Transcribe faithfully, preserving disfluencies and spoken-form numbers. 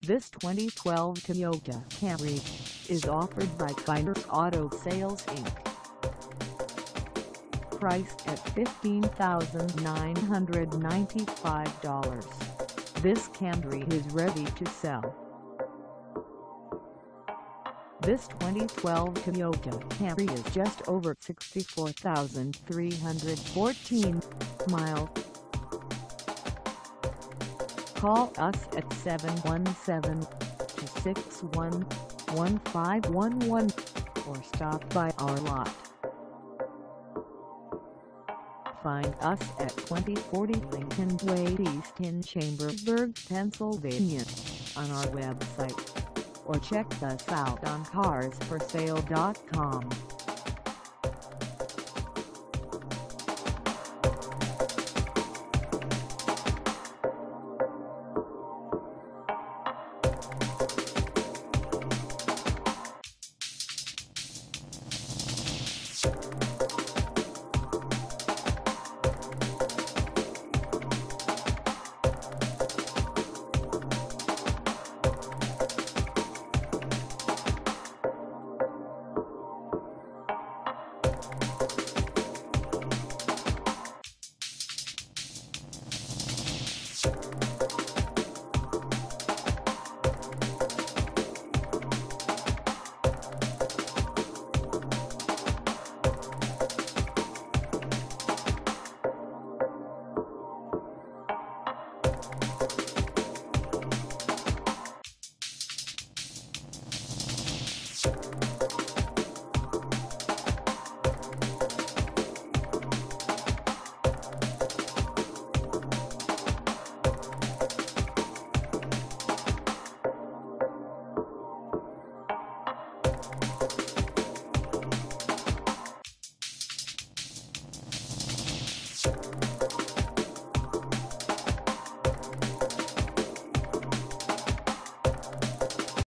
This twenty twelve Toyota Camry is offered by Kyners Auto Sales Incorporated. Priced at fifteen thousand nine hundred ninety-five dollars, this Camry is ready to sell. This twenty twelve Toyota Camry is just over sixty-four thousand three hundred fourteen miles. Call us at seven one seven, two six one, one five one one or stop by our lot. Find us at twenty forty Lincoln Way E Chambersburg, Pennsylvania on our website, or check us out on cars for sale dot com. You